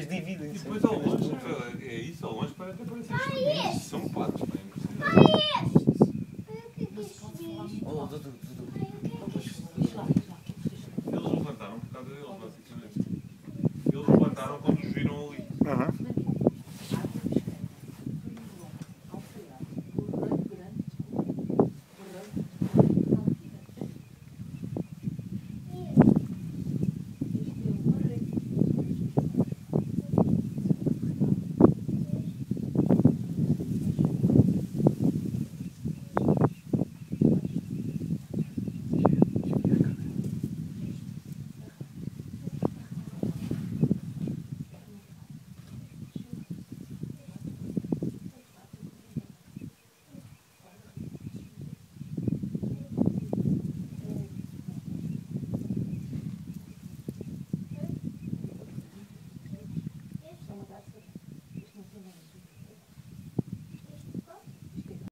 depois dividem-se. E depois ao longe, é isso, ao longe para até parecer que são